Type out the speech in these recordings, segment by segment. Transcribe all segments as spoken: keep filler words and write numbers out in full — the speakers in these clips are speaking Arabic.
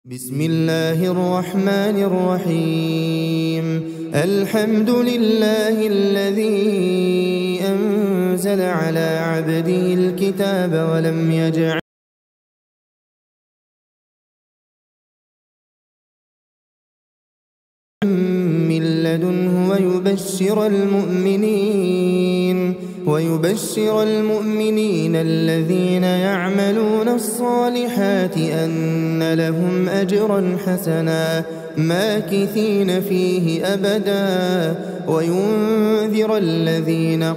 بسم الله الرحمن الرحيم. الحمد لله الذي أنزل على عبده الكتاب ولم يجعل من لدنه ويبشر المؤمنين ويبشر المؤمنين الذين يعملون الصالحات أن لهم أجرا حسنا ماكثين فيه أبدا وينذر الذين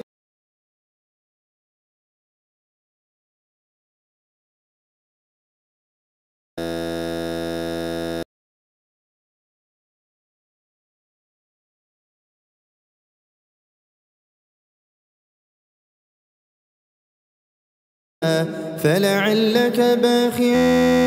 فلعلك باخع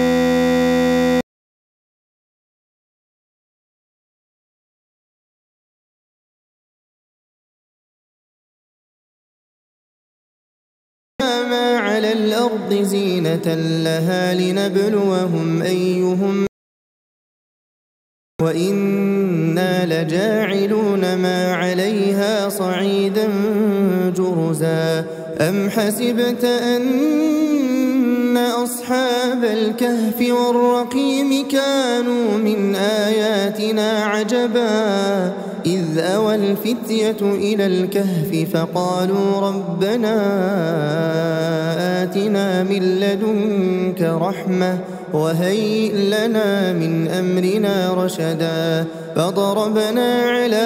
ما على الأرض زينة لها لنبلوهم أيهم وإنا لجاعلون ما عليها صعيدا جرزا. أم حسبت أن أصحاب الكهف والرقيم كانوا من آياتنا عجبا إذ أوى الفتية إلى الكهف فقالوا ربنا آتنا من لدنك رحمة وهيئ لنا من أمرنا رشدا. فضربنا على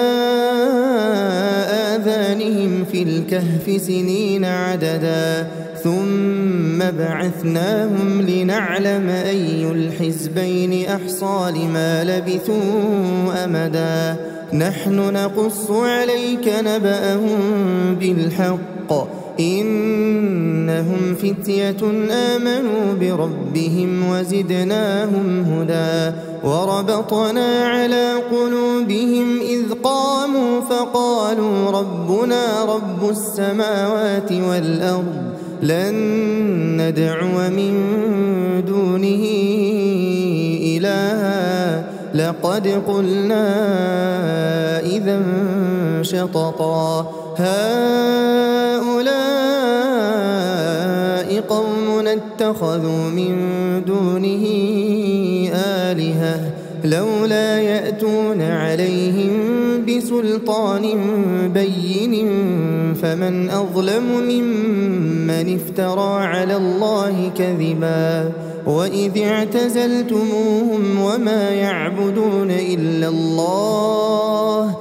آذانهم في الكهف سنين عددا ثم بعثناهم لنعلم أي الحزبين أحصى لما لبثوا أمدا. نحن نقص عليك نبأهم بالحق إنهم فتية آمنوا بربهم وزدناهم هدى. وربطنا على قلوبهم إذ قاموا فقالوا ربنا رب السماوات والأرض لن ندعو من دونه إلها لقد قلنا إذا شططا. هؤلاء قوم اتخذوا من دونه آلهة لولا يأتون عليهم بسلطان بين فمن أظلم ممن افترى على الله كذبا. وإذ اعتزلتموهم وما يعبدون إلا الله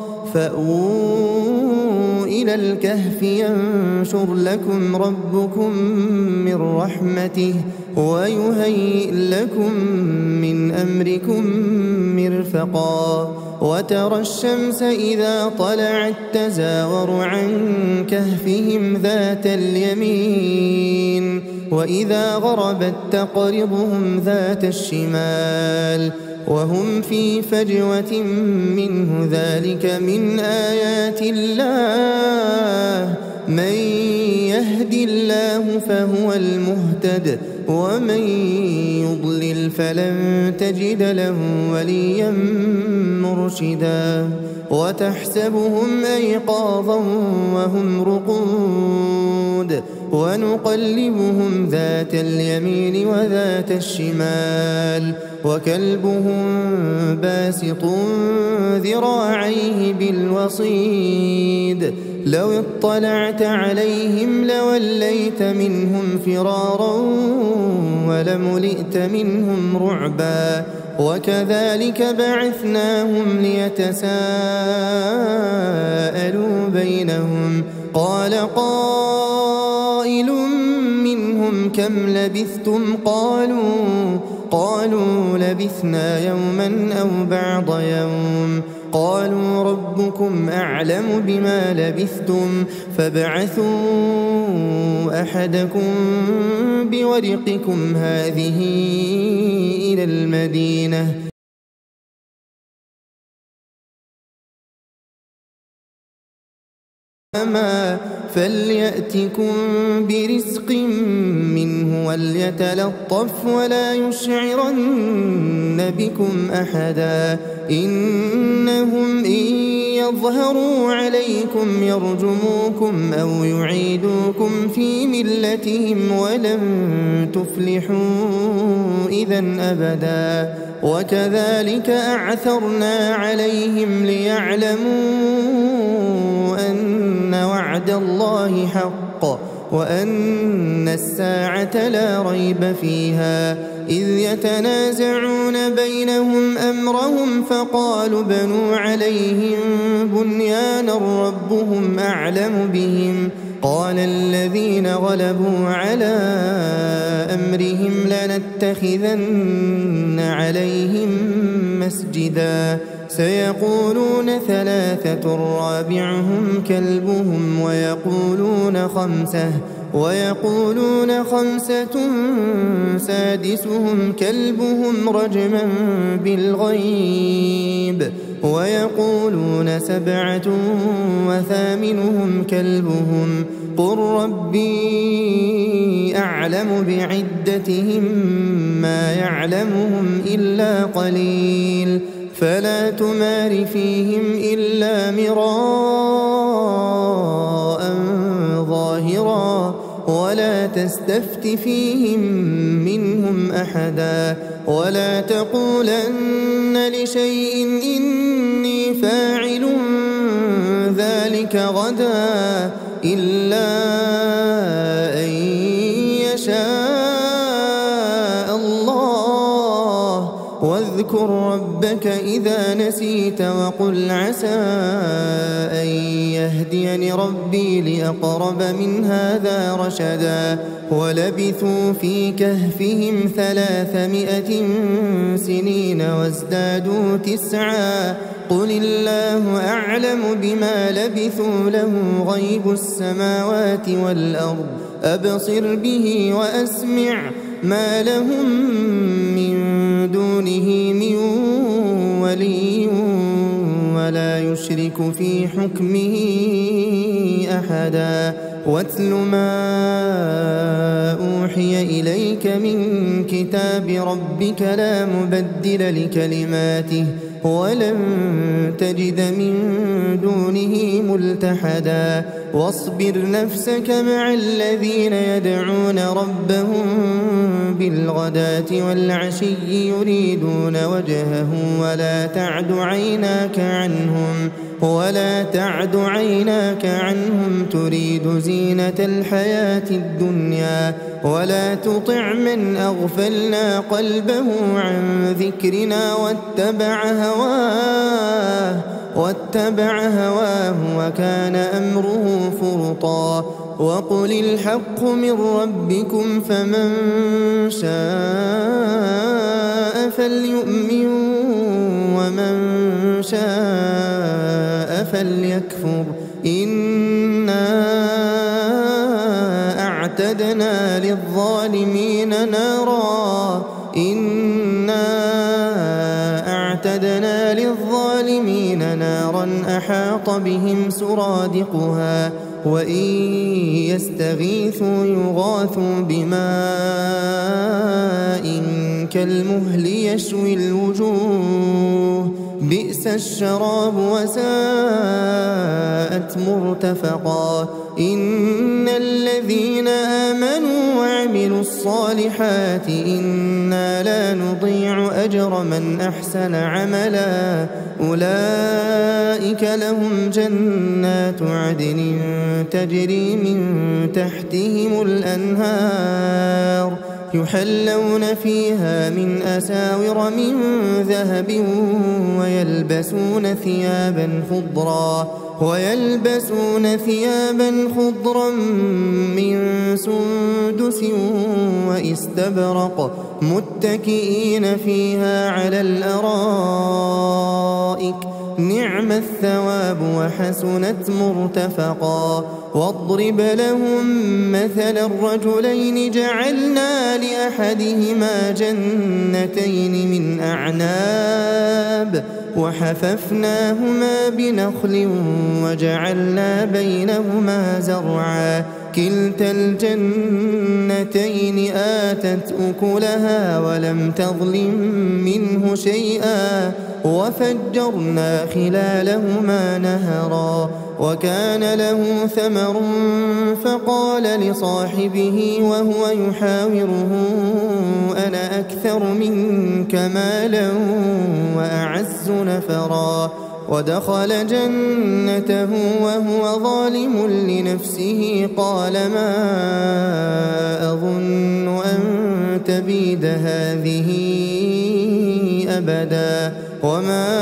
فأووا إلى الكهف ينشر لكم ربكم من رحمته ويهيئ لكم من أمركم مرفقا. وترى الشمس إذا طلعت تزاور عن كهفهم ذات اليمين وإذا غربت تقرضهم ذات الشمال وهم في فجوة منه ذلك من آيات الله. من يهد الله فهو المهتد ومن يضلل فلن تجد له وليا مرشدا. وتحسبهم أيقاظا وهم رقود ونقلبهم ذات اليمين وذات الشمال وكلبهم باسط ذراعيه بالوصيد لو اطلعت عليهم لوليت منهم فرارا ولملئت منهم رعبا. وكذلك بعثناهم ليتساءلوا بينهم قال قائل منهم كم لبثتم قالوا قالوا لبثنا يوما أو بعض يوم قالوا ربكم أعلم بما لبثتم فابعثوا أحدكم بورقكم هذه إلى المدينة فليأتكم برزق منه وليتلطف ولا يشعرن بكم أحدا إنهم إن يظهروا عليكم يرجموكم أو يعيدوكم في ملتهم ولن تفلحوا إذا أبدا وكذلك أعثرنا عليهم ليعلموا أن وعد الله حق وأن الساعة لا ريب فيها إذ يتنازعون بينهم أمرهم فقالوا بنوا عليهم بنيانا ربهم أعلم بهم قال الذين غلبوا على أمرهم لنتخذن عليهم مسجدا سيقولون ثلاثة رابعهم كلبهم ويقولون خمسة ويقولون خمسة سادسهم كلبهم رجما بالغيب ويقولون سبعة وثامنهم كلبهم قل ربي أعلم بعدتهم ما يعلمهم إلا قليل فلا تمار فيهم إلا مراء ظاهرا ولا تستفت فيهم منهم أحدا ولا تقولن لشيء إني فاعل ذلك غدا إلا أن يشاء الله واذكر ربك إذا نسيت وقل عسى أن يهديني ربي لأقرب من هذا رشدا ولبثوا في كهفهم ثلاثمائة سنين وازدادوا تسعا قل الله أعلم بما لبثوا له غيب السماوات والأرض أبصر به وأسمع ما لهم من دونه من ولي ولا يشرك في حكمه أحدا واتل ما أوحي إليك من كتاب ربك لا مبدل لكلماته ولن تجد من دونه ملتحدا واصبر نفسك مع الذين يدعون ربهم بالغداة والعشي يريدون وجهه ولا تعد عيناك عنهم ولا تعد عيناك عنهم تريد زينة الحياة الدنيا ولا تطع من أغفلنا قلبه عن ذكرنا واتبع هواه واتبع هواه وكان أمره فرطا وقل الحق من ربكم فمن شاء فليؤمن ومن شاء فليكفر إنا أعتدنا للظالمين نارا إنا أعتدنا للظالمين نارا أحاط بهم سرادقها وإن يستغيثوا يغاثوا بماء كالمهل يشوي الوجوه بئس الشراب وساءت مرتفقا إن الذين آمنوا وعملوا الصالحات إنا لا نضيع أجر من أحسن عملا أولئك لهم جنات عدن تجري من تحتهم الأنهار يحلون فيها من أساور من ذهب ويلبسون ثيابا خضرا ويلبسون ثيابا خضرا من سندس واستبرق متكئين فيها على الأرائك نعم الثواب وحسنت مرتفقا واضرب لهم مثل الرجلين جعلنا لأحدهما جنتين من أعناب وحففناهما بنخل وجعلنا بينهما زرعا كلتا الجنتين آتت أكلها ولم تظلم منه شيئا وفجرنا خلالهما نهرا وكان له ثمر فقال لصاحبه وهو يحاوره أنا أكثر منك مالا وأعز نفرا ودخل جنته وهو ظالم لنفسه قال ما أظن أن تبيد هذه أبدا وما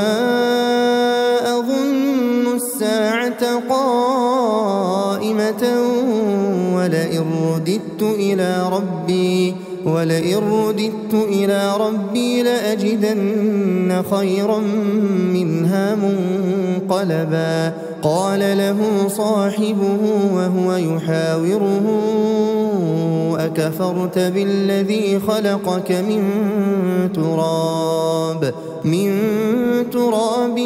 أظن الساعة قائمة ولئن رددت إلى ربي ولئن رددت إلى ربي لأجدن خيرا منها منقلبا قال له صاحبه وهو يحاوره أكفرت بالذي خلقك من تراب من تراب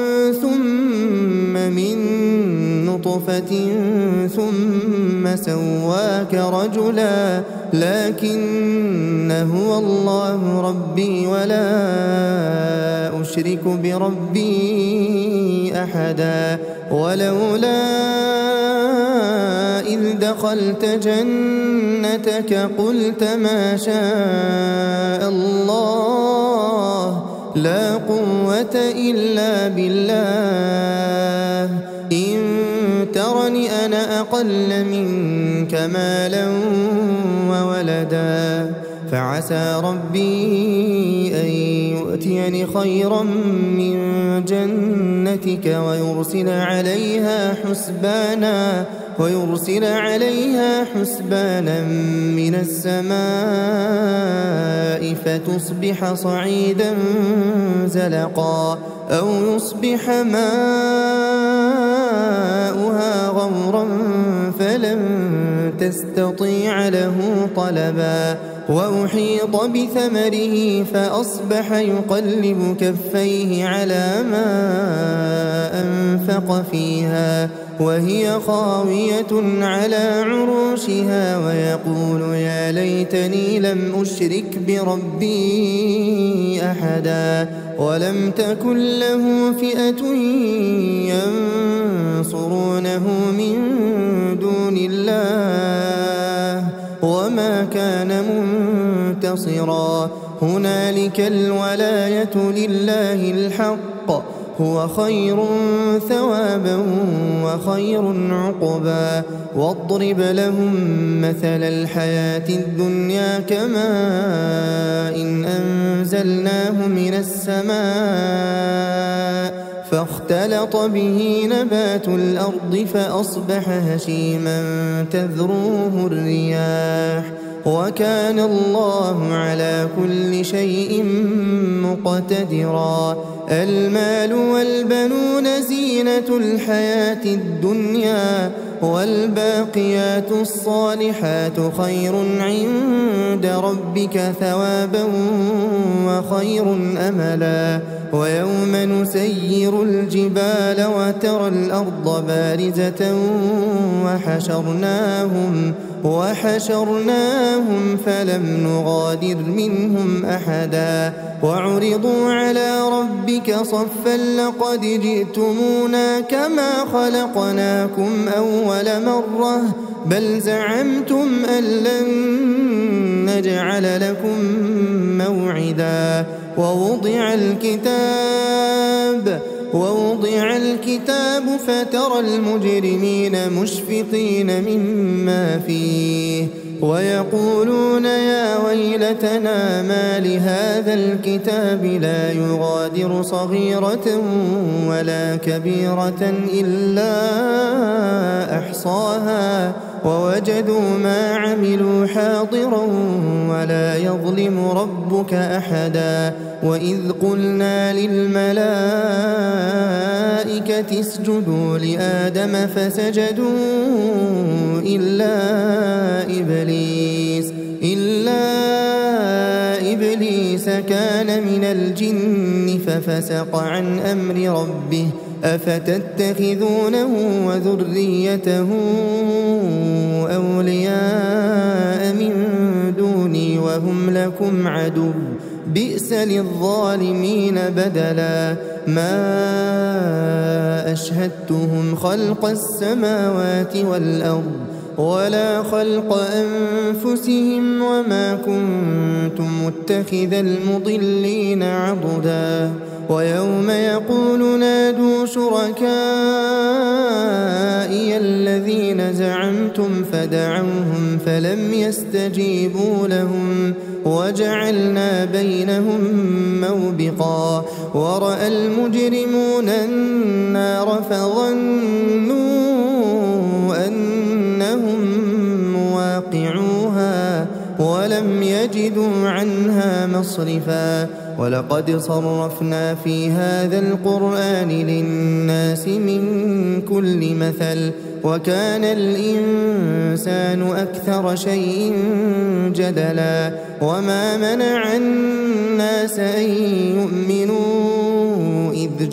ثم من نطفة ثم سواك رجلا لكن هو الله ربي ولا أشرك بربي أحدا ولولا إذ دخلت جنتك قلت ما شاء الله لا قوة إلا بالله إن ترني أنا أقل منك مالا وولدا فعسى ربي أن يؤتيني خيرا من جنتك ويرسل عليها حسبانا ويرسل عليها حسبانا من السماء فتصبح صعيدا زلقا أو يصبح ماؤها غورا فلن تستطيع له طلبا وأحيط بثمره فأصبح يقلب كفيه على ما أنفق فيها وهي خاوية على عروشها ويقول يا ليتني لم أشرك بربي أحدا ولم تكن له فئة ينصرونه من دون الله وما كان منتصرا هنالك الولاية لله الحق هو خير ثوابا وخير عقبا واضرب لهم مثل الحياة الدنيا كماء إن أنزلناه من السماء فاختلط به نبات الأرض فأصبح هشيما تذروه الرياح وكان الله على كل شيء مقتدرا المال والبنون زينة الحياة الدنيا والباقيات الصالحات خير عند ربك ثوابا وخير أملا ويوم نسير الجبال وترى الأرض بارزة وحشرناهم وحشرناهم فلم نغادر منهم أحدا وعرضوا على ربك صفا لقد جئتمونا كما خلقناكم أول مرة بل زعمتم أن لن نجعل لكم موعدا ووضع الكتاب ووضع الكتاب فترى المجرمين مشفقين مما فيه ويقولون يا ويلتنا ما لهذا الكتاب لا يغادر صغيرة ولا كبيرة إلا أحصاها ووجدوا ما عملوا حاضرا ولا يظلم ربك أحدا وإذ قلنا للملائكة اسجدوا لآدم فسجدوا إلا إبليس إلا إبليس كان من الجن ففسق عن أمر ربه أفتتخذونه وذريته أولياء من دوني وهم لكم عدو بئس للظالمين بدلا ما أشهدتهم خلق السماوات والأرض ولا خلق أنفسهم وما كنت متخذ المضلين عضدا ويوم يقول نادوا شركائي الذين زعمتم فدعوهم فلم يستجيبوا لهم وجعلنا بينهم موبقا ورأى المجرمون النار فظنوا أنهم مواقعوها ولم يجدوا عنها مصرفا ولقد صرفنا في هذا القرآن للناس من كل مثل وكان الإنسان أكثر شيء جدلا وما منع الناس أن يؤمنوا إذ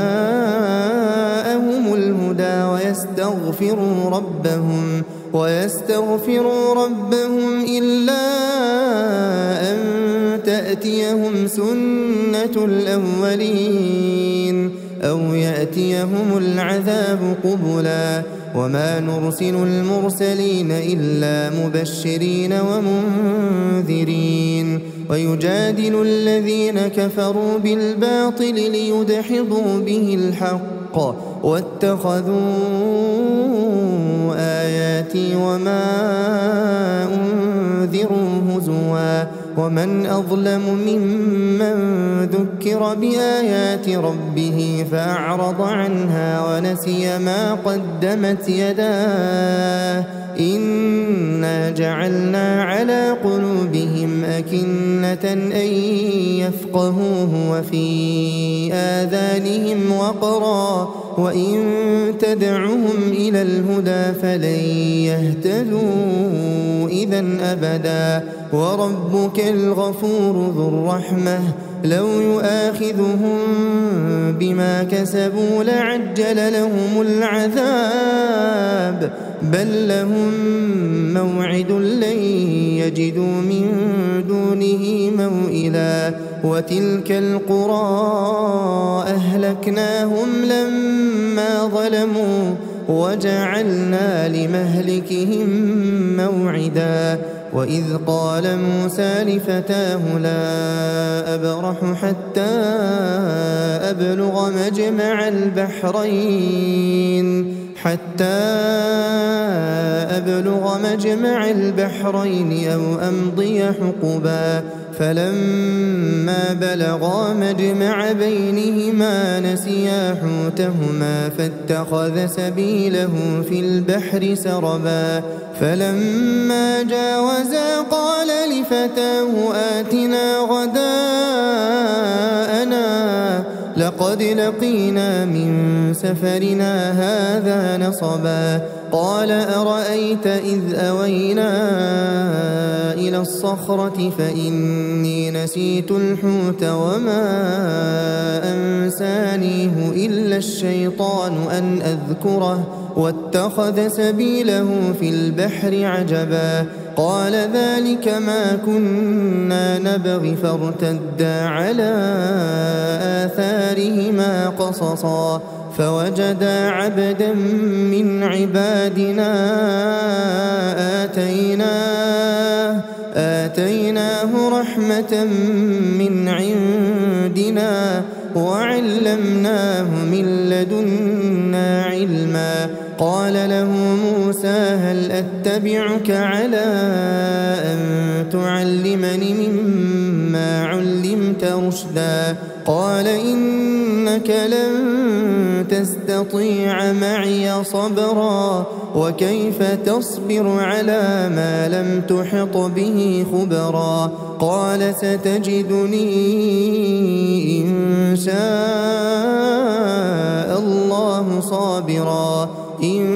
جاءهم الهدى ويستغفروا ربهم ويستغفروا ربهم إلا أن تأتيهم سنة الأولين أو يأتيهم العذاب قبلا وما نرسل المرسلين إلا مبشرين ومنذرين ويجادل الذين كفروا بالباطل ليدحضوا به الحق واتخذوا آياتي وما أنذروا هزوا ومن أظلم ممن ذكر بآيات ربه فأعرض عنها ونسي ما قدمت يداه إنا جعلنا على قلوبهم أكنة أن يفقهوه وفي آذانهم وقرا وإن تدعهم إلى الهدى فلن يهتدوا إذا أبدا وربك الغفور ذو الرحمة لو يؤاخذهم بما كسبوا لعجل لهم العذاب بل لهم موعد لن يجدوا من دونه موئلا وتلك القرى أهلكناهم لما ظلموا وجعلنا لمهلكهم موعدا وإذ قال موسى لفتاه لا أبرح حتى أبلغ مجمع البحرين حتى أبلغ مجمع البحرين أو أمضي حقبا فلما بلغا مجمع بينهما نسيا حوتهما فاتخذ سبيله في البحر سربا فلما جاوزا قال لفتاه آتنا غداءنا لقد لقينا من سفرنا هذا نصبا قال أرأيت إذ أوينا إلى الصخرة فإني نسيت الحوت وما أنسانيه إلا الشيطان أن أذكره واتخذ سبيله في البحر عجبا قال ذلك ما كنا نبغي فارتدا على آثارهما قصصا فوجدا عبدا من عبادنا آتيناه آتيناه رحمة من عندنا وعلمناه من لدنا علما قال له موسى هل أتبعك على أن تعلمني مما علمت رشدا قال إنك لن تستطيع معي صبرا وكيف تصبر على ما لم تحط به خبرا قال ستجدني إن شاء الله صابرا إن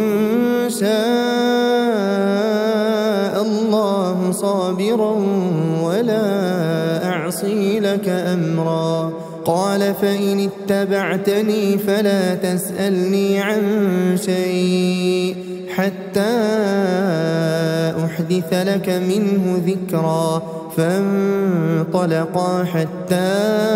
شاء الله صابرا ولا أعصي لك أمرا قال فإن اتبعتني فلا تسألني عن شيء حتى أحدث لك منه ذكرا. فانطلقا حتى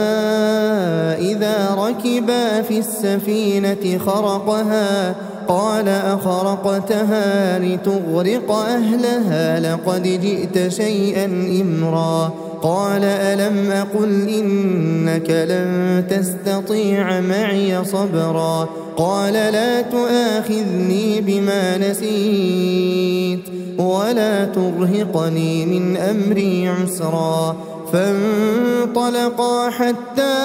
إذا ركبا في السفينة خرقها قال أخرقتها لتغرق أهلها لقد جئت شيئا إمرا. قال ألم أقل إنك لن تستطيع معي صبرا. قال لا تؤاخذني بما نسيت ولا ترهقني من أمري عسرا. فانطلقا حتى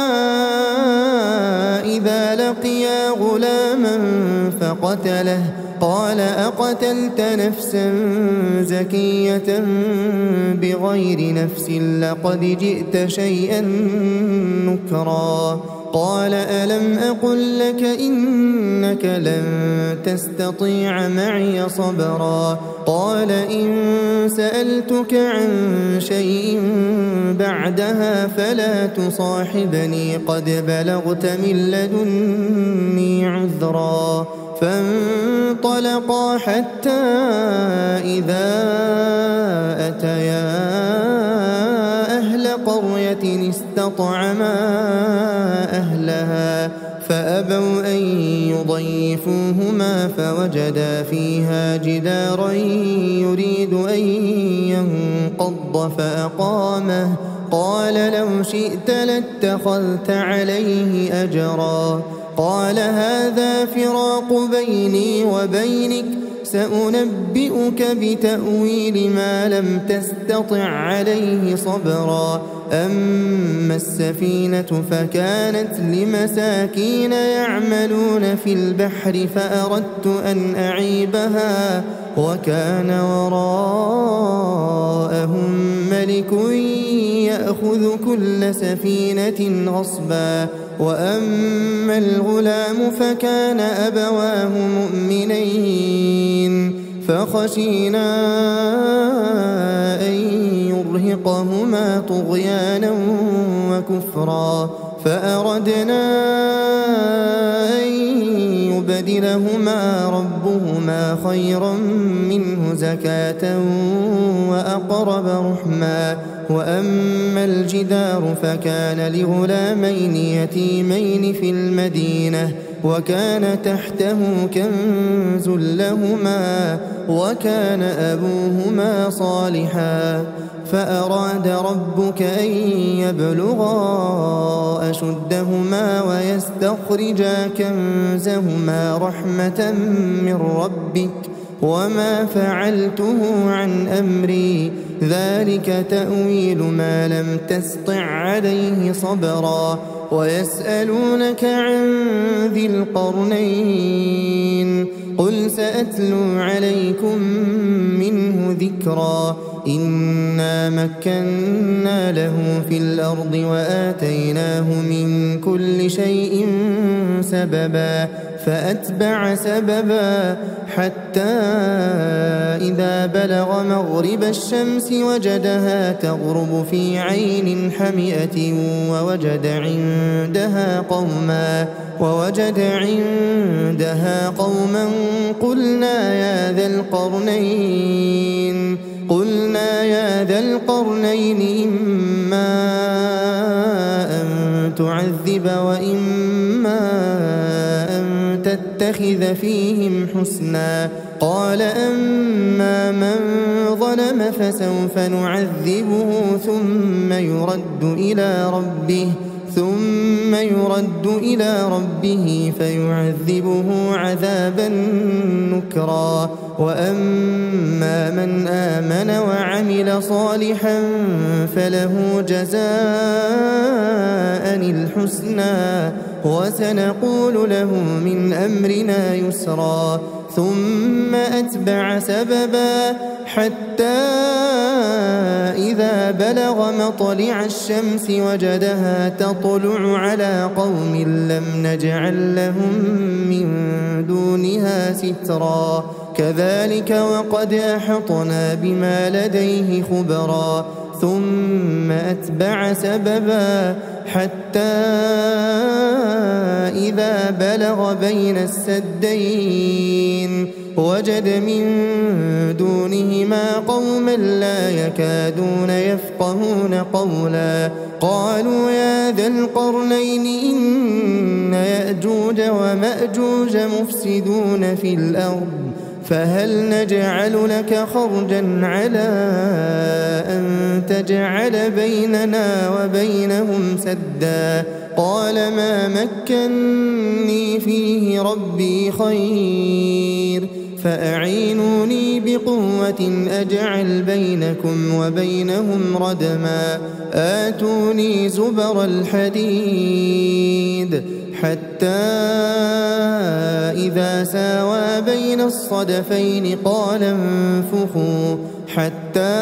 إذا لقيا غلاما فقتله قال أقتلت نفسا زكية بغير نفس لقد جئت شيئا نكرا. قال ألم أقل لك إنك لن تستطيع معي صبرا. قال إن سألتك عن شيء بعدها فلا تصاحبني قد بلغت من لدني عذرا. فانطلقا حتى إذا أتيا أهل قرية استطعما أهلها فأبوا أن يضيفوهما فوجدا فيها جدارا يريد أن ينقض فأقامه. قال لو شئت لاتخذت عليه أجرا. قال هذا فراق بيني وبينك سأنبئك بتأويل ما لم تستطع عليه صبرا. أما السفينة فكانت لمساكين يعملون في البحر فأردت أن أعيبها وكان وراءهم ملك يأخذ كل سفينة غصبا. وأما الغلام فكان أبواه مؤمنين فخشينا أن يرهقهما طغيانا وكفرا فأردنا أن يبدلهما ربهما خيرا منه زكاة وأقرب رحما. وأما الجدار فكان لغلامين يتيمين في المدينة وكان تحته كنز لهما وكان أبوهما صالحا فأراد ربك أن يبلغا أشدهما ويستخرجا كنزهما رحمة من ربك وما فعلته عن أمري ذلك تأويل ما لم تسطع عليه صبرا. ويسألونك عن ذي القرنين قل سأتلو عليكم منه ذكرا. إنا مكنا له في الأرض وآتيناه من كل شيء سببا فأتبع سببا حتى إذا بلغ مغرب الشمس وجدها تغرب في عين حمئة ووجد عندها قوما ووجد عندها قوما قلنا يا ذا القرنين قلنا يا ذا القرنين إما أن تعذب وإما أن تتخذ فيهم حسنا. قال أما من ظلم فسوف نعذبه ثم يرد إلى ربه ثم يرد إلى ربه فيعذبه عذابا نكرا. وأما من آمن وعمل صالحا فله جزاء الحسنى وسنقول له من أمرنا يسرا. ثم أتبع سببا حتى إذا بلغ مطلع الشمس وجدها تطلع على قوم لم نجعل لهم من دونها سترا كذلك وقد أحطنا بما لديه خبرا. ثم أتبع سببا حتى إذا بلغ بين السدين وجد من دونهما قوما لا يكادون يفقهون قولا قالوا يا ذا القرنين إن يأجوج ومأجوج مفسدون في الأرض فهل نجعل لك خرجا على أن تجعل بيننا وبينهم سدا قال ما مكني فيه ربي خير فأعينوني بقوة أجعل بينكم وبينهم ردما آتوني زبر الحديد حتى إذا ساوى بين الصدفين قال انفخوا حتى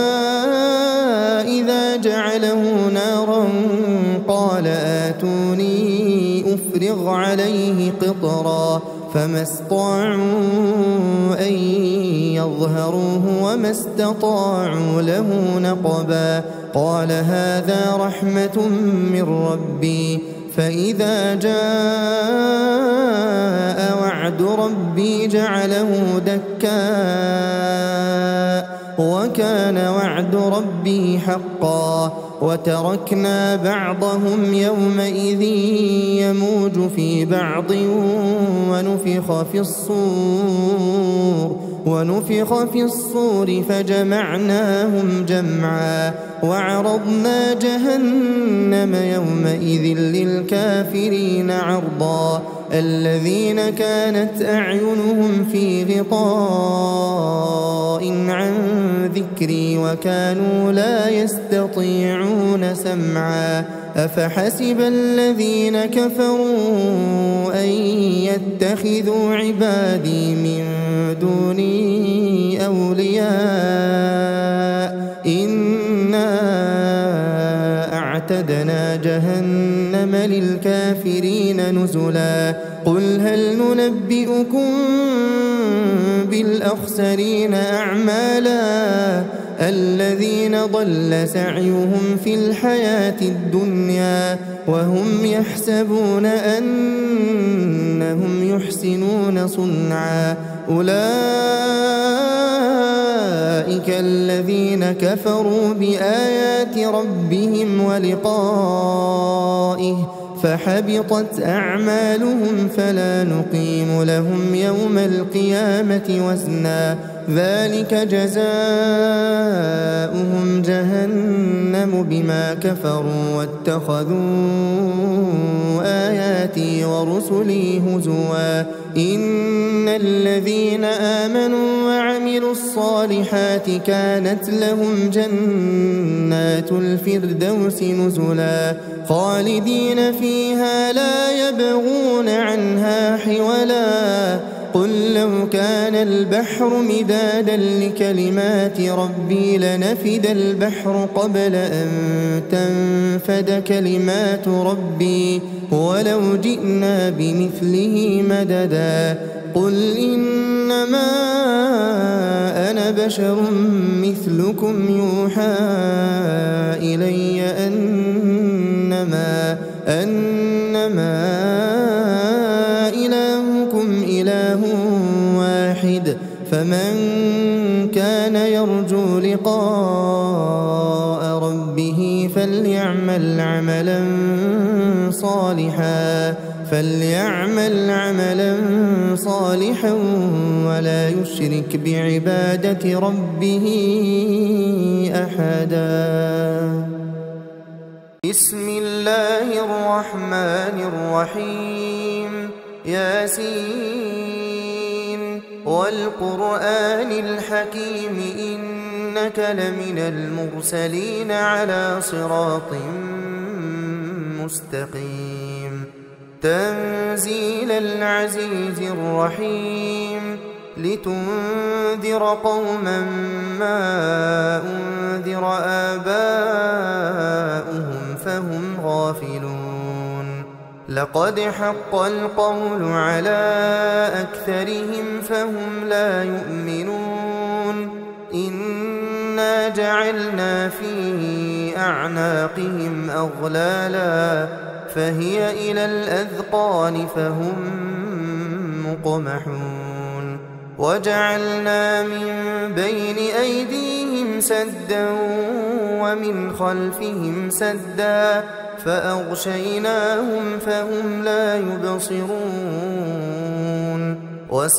إذا جعله نارا قال آتوني أفرغ عليه قطرا فما استطاعوا أن يظهروه وما استطاعوا له نقبا قال هذا رحمة من ربي فإذا جاء وعد ربي جعله دكاء وكان وعد ربي حقا وتركنا بعضهم يومئذ يموج في بعض ونفخ في الصور ونفخ في الصور فجمعناهم جمعا وعرضنا جهنم يومئذ للكافرين عرضا الذين كانت أعينهم في غطاء عن ذكري وكانوا لا يستطيعون سمعا أفحسب الذين كفروا أن يتخذوا عبادي من دوني أولياء إنا أعتدنا جهنم للكافرين نزلا قل هل ننبئكم بالأخسرين أعمالا الذين ضل سعيهم في الحياة الدنيا وهم يحسبون أنهم يحسنون صنعا أولئك الذين كفروا بآيات ربهم ولقائه فحبطت أعمالهم فلا نقيم لهم يوم القيامة وزنا ذلك جزاؤهم جهنم بما كفروا واتخذوا آياتي ورسلي هزوا إن الذين آمنوا وعملوا الصالحات كانت لهم جنات الفردوس نزلا خالدين فيها لا يبغون عنها حولا قل لو كان البحر مدادا لكلمات ربي لنفد البحر قبل أن تنفد كلمات ربي ولو جئنا بمثله مددا قل إنما أنا بشر مثلكم يوحى إلي أنما أنما إلهكم إله واحد فمن كان يرجو لقاء ربه فليعمل عملا صالحا فليعمل عملا صالحا ولا يشرك بعبادة ربه أحدا. بسم الله الرحمن الرحيم ياسين والقرآن الحكيم إنك لمن المرسلين على صراط مستقيم تنزيل العزيز الرحيم لتنذر قوما ما أنذر آباؤهم فهم غافلون لقد حق القول على أكثرهم فهم لا يؤمنون إنا إنا جعلنا في أعناقهم أغلالا فهي إلى الأذقان فهم مقمحون وجعلنا من بين أيديهم سدا ومن خلفهم سدا فأغشيناهم فهم لا يبصرون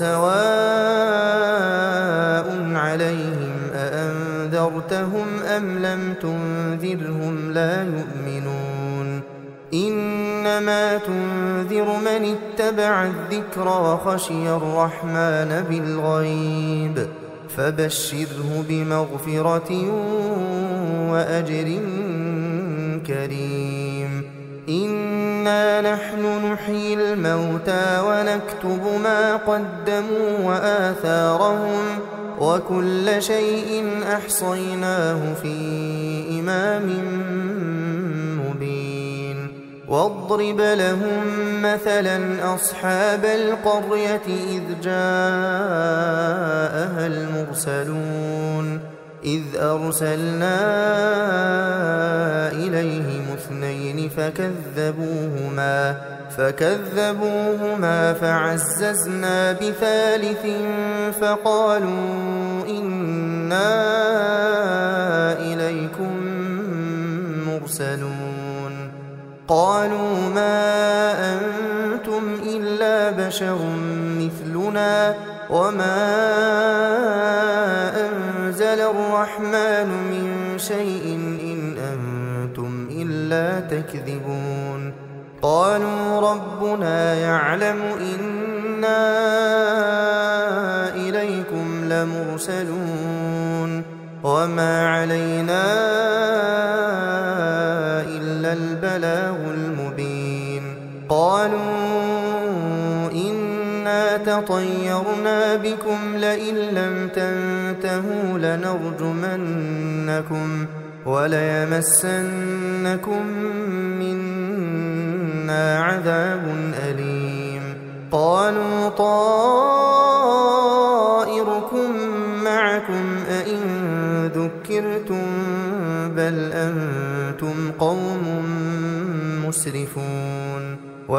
وسواء عليهم أأنذرتهم أم لم تنذرهم لا يؤمنون إنما تنذر من اتبع الذكر وخشي الرحمن بالغيب فبشره بمغفرة وأجر كريم إنا نحن نحيي الموتى ونكتب ما قدموا وآثارهم وكل شيء أحصيناه في إمام مبين واضرب لهم مثلا أصحاب القرية إذ جاءها المرسلون إذ أرسلنا إليهم اثنين فكذبوهما فكذبوهما فعززنا بثالث فقالوا إنا إليكم مرسلون قالوا ما أنتم إلا بشر مثلنا وما أنزل الرحمن من شيء إن أنتم إلا تكذبون قالوا ربنا يعلم إنا إليكم لمرسلون وما علينا إلا البلاغ المبين قالوا إنا تطيرنا بكم لئن لم تنتهوا لنرجمنكم وليمسنكم منا عذاب أليم قالوا طائركم معكم أئن ذكرتم بل أنتم قوم مسرفون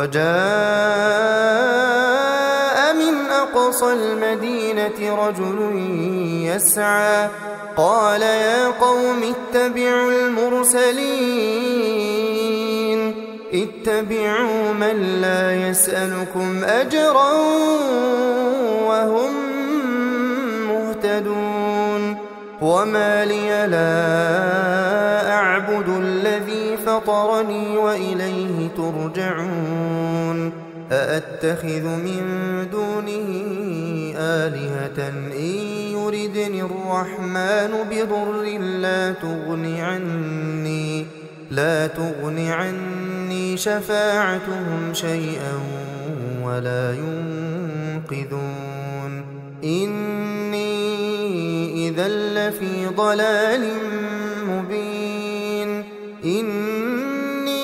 وجاء من أقصى المدينة رجل يسعى قال يا قوم اتبعوا المرسلين اتبعوا من لا يسألكم أجرا وهم مهتدون وما لي لا أعبد الذي فطرني وإليه ترجعون أأتخذ من دونه آلهة إن يردني الرحمن بضر لا تغن عني لا تغن عني شفاعتهم شيئا ولا ينقذون إني إذا لفي ضلال مبين إني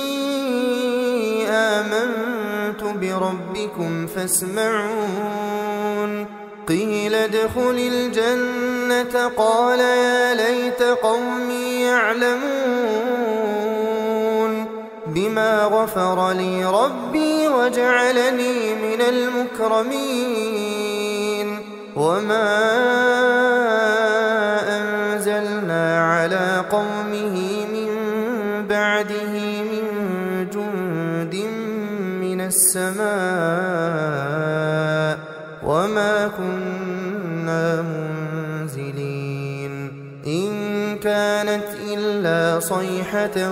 آمنت بربكم فاسمعون قيل ادخل الجنة قال يا ليت قومي يعلمون بما غفر لي ربي وجعلني من المكرمين وما أنزلنا على قومه من بعده من جند من السماء وما كنا منزلين إن كانت إلا صيحة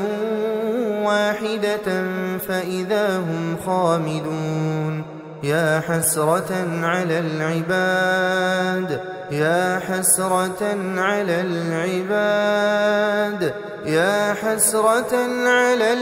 واحدة فإذا هم خامدون يا حسرة على العباد يا حسرة على العباد يا حسرة على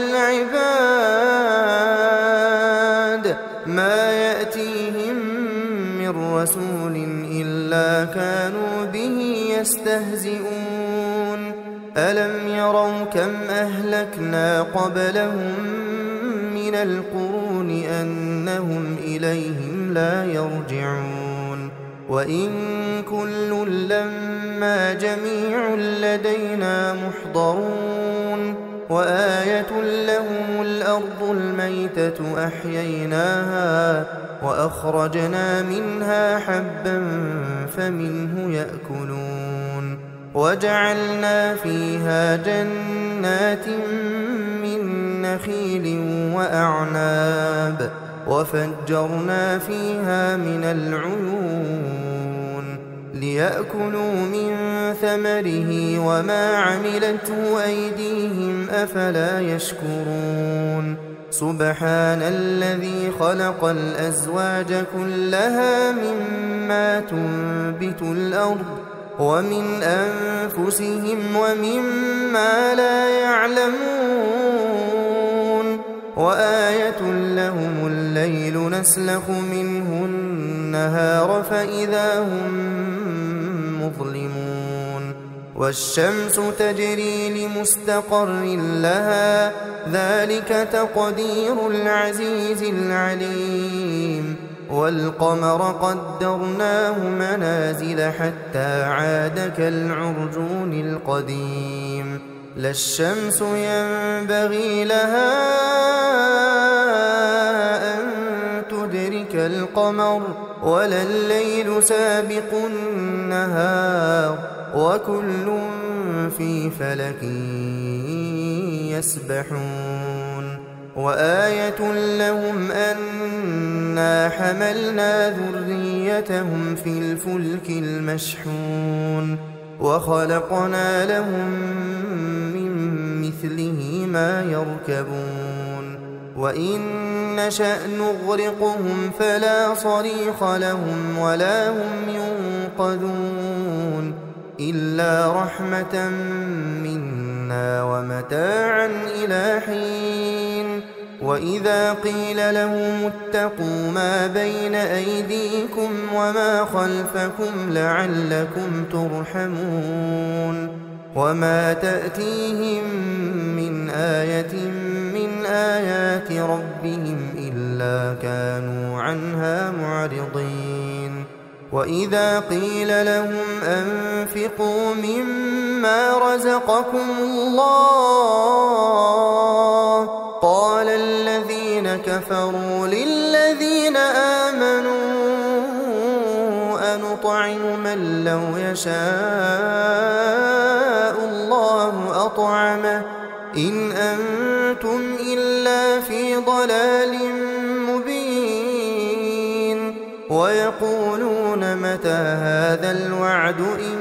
العباد ما يأتيهم من رسول إلا كانوا به يستهزئون ألم يروا كم أهلكنا قبلهم من القرون أنهم إليهم لا يرجعون وإن كل لما جميع لدينا محضرون وآية لهم الأرض الميتة أحييناها وأخرجنا منها حبا فمنه يأكلون وجعلنا فيها جنات من نخيل وأعناب وفجرنا فيها من العيون ليأكلوا من ثمره وما عملته أيديهم أفلا يشكرون سبحان الذي خلق الأزواج كلها مما تنبت الأرض ومن أنفسهم ومما لا يعلمون وآية لهم الليل نسلخ منه النهار فإذا هم مظلمون والشمس تجري لمستقر لها ذلك تقدير العزيز العليم والقمر قدرناه منازل حتى عاد كالعرجون القديم لا الشمس ينبغي لها أن تدرك القمر ولا الليل سابق النهار وكل في فلك يسبحون وآية لهم أنا حملنا ذريتهم في الفلك المشحون وخلقنا لهم من مثله ما يركبون وإن نشأ نغرقهم فلا صريخ لهم ولا هم ينقذون إلا رحمة منا ومتاعا إلى حين وإذا قيل لهم اتقوا ما بين أيديكم وما خلفكم لعلكم ترحمون وما تأتيهم من آية من آيات ربهم إلا كانوا عنها معرضين وإذا قيل لهم أنفقوا مما رزقكم الله قال الذين كفروا للذين آمنوا أنطعم من لو يشاء الله أطعمه إن أنتم إلا في ضلال مبين ويقولون متى هذا الوعد إن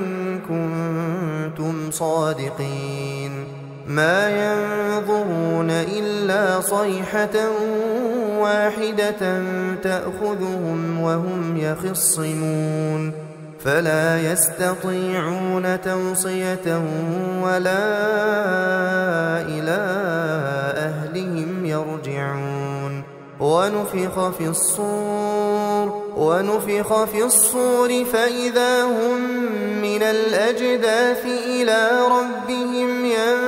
كنتم صادقين ما ينظرون إلا صيحة واحدة تأخذهم وهم يخصمون فلا يستطيعون توصية ولا إلى أهلهم يرجعون ونفخ في الصور ونفخ في الصور فإذا هم من الأجداث إلى ربهم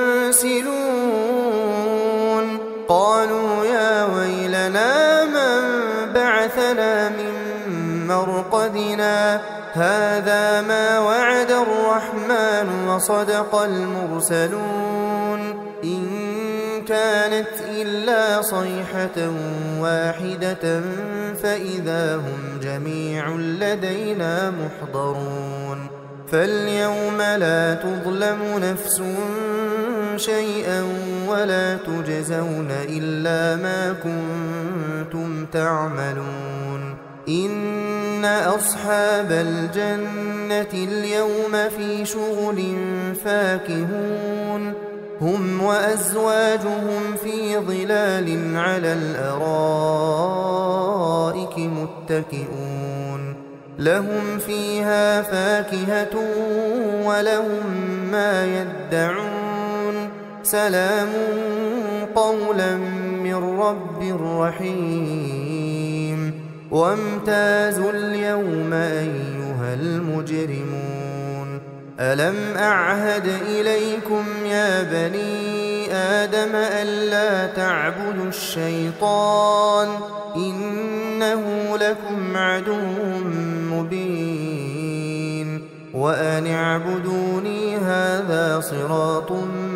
ينسلون قالوا يا ويلنا من بعثنا من مرقدنا هذا ما وعد الرحمن وصدق المرسلون إن كانت إلا صيحة واحدة فإذا هم جميع لدينا محضرون فاليوم لا تظلم نفس شيئا ولا تجزون إلا ما كنتم تعملون إن أصحاب الجنة اليوم في شغل فاكهون هم وأزواجهم في ظلال على الأرائك متكئون لهم فيها فاكهة ولهم ما يدعون سلام قولا من رب رحيم وامتازوا اليوم أيها المجرمون ألم أعهد إليكم يا بني آدم ألا تعبدوا الشيطان إنه لكم عدو مبين وأن اعبدوني هذا صراط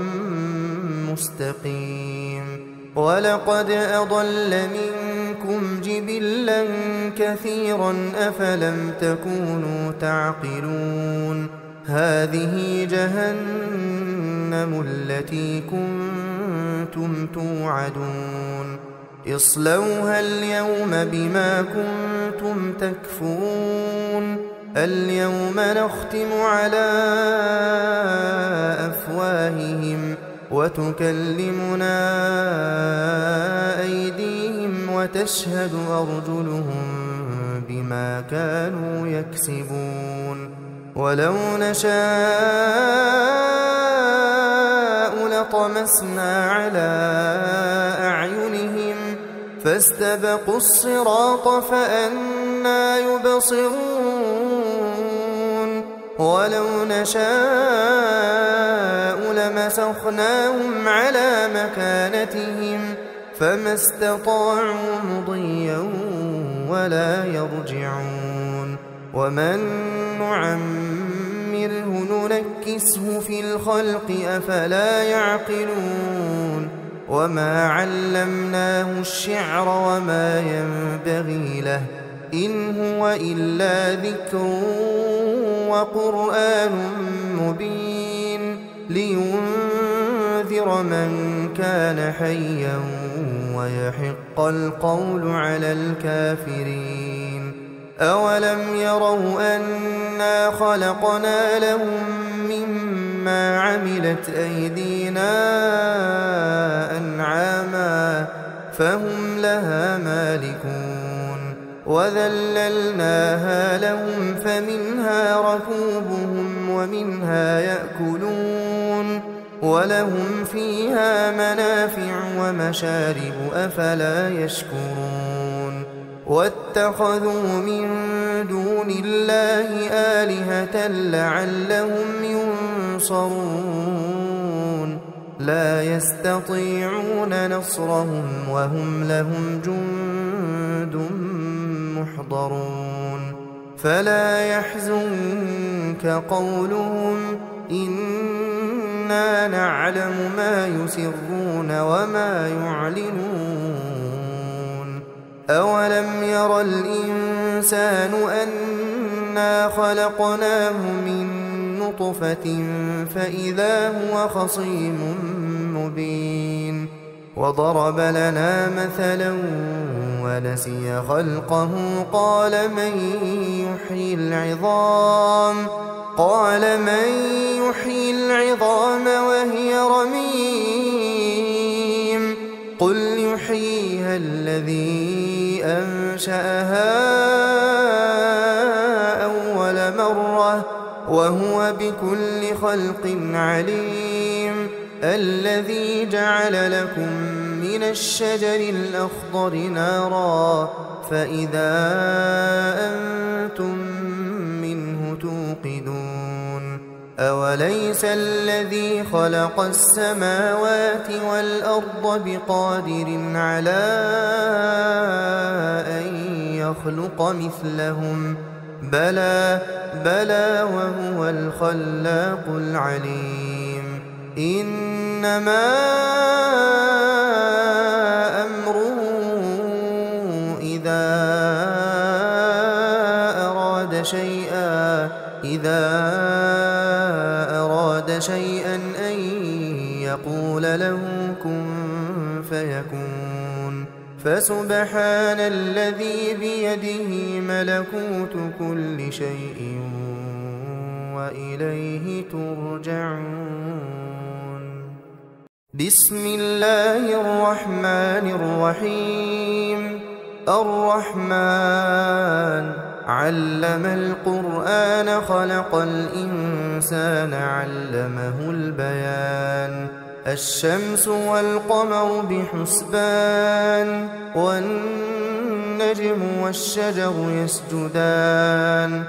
مستقيم. ولقد أضل منكم جبلا كثيرا أفلم تكونوا تعقلون. هذه جهنم التي كنتم توعدون اصلوها اليوم بما كنتم تكفرون. اليوم نختم على أفواههم وتكلمنا أيديهم وتشهد أرجلهم بما كانوا يكسبون. ولو نشاء لطمسنا على أعينهم فاستبقوا الصراط فأنى يبصرون. ولو نشاء لمسخناهم على مكانتهم فما استطاعوا مضيا ولا يرجعون. ومن نعمره ننكسه في الخلق أفلا يعقلون. وما علمناه الشعر وما ينبغي له إن هو إلا ذكر وقرآن مبين لينذر من كان حيا ويحق القول على الكافرين. أولم يروا أنا خلقنا لهم مما عملت أيدينا أنعاما فهم لها مالكون. وذللناها لهم فمنها ركوبهم ومنها يأكلون ولهم فيها منافع ومشارب أفلا يشكرون. واتخذوا من دون الله آلهة لعلهم ينصرون. لا يستطيعون نصرهم وهم لهم جند محضرون. فلا يحزنك قولهم إنا نعلم ما يسرون وما يعلنون. أولم ير الإنسان أنا خلقناه من نطفة فإذا هو خصيم مبين. وضرب لنا مثلا ونسي خلقه قال من يحيي العظام قال من يحيي العظام وهي رميم قل يحييها الذي أنشأها أول مرة وهو بكل خلق عليم. الذي جعل لكم من الشجر الأخضر نارا فإذا أنتم منه توقدون. أوليس الذي خلق السماوات والأرض بقادر على أن يخلق مثلهم بلى بلى وهو الخلاق العليم. إنما أمره إذا أراد شيئا إذا أراد شيئا أن يقول له كن فيكون. فسبحان الذي بيده ملكوت كل شيء وإليه ترجعون. بسم الله الرحمن الرحيم. الرحمن علم القرآن خلق الإنسان علمه البيان. الشمس والقمر بحسبان والنجم والشجر يسجدان.